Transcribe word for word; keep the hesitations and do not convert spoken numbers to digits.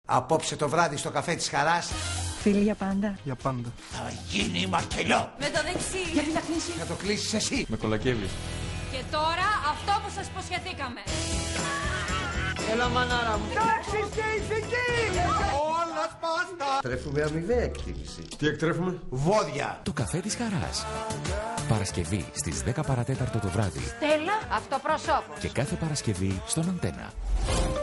Απόψε το βράδυ στο καφέ της Χαράς. Φίλοι για πάντα. Για πάντα. Θα γίνει μακελό. Με το δεξί. Γιατί να κλείσει. Θα το κλείσεις εσύ. Με κολακεύει. Και τώρα αυτό που σας υποσχεθήκαμε. Έλα μανάρα μου. Τάξεις και ηθική. Όλα σπάστα. Τρέφουμε αμοιβαία εκτίμηση. Τι εκτρέφουμε? Βόδια. Το καφέ της Χαράς. Παρασκευή στις δέκα παρατέταρτο το βράδυ. Στέλλα, αυτοπροσώπος. Και κάθε Παρασκευή στον Αντένα.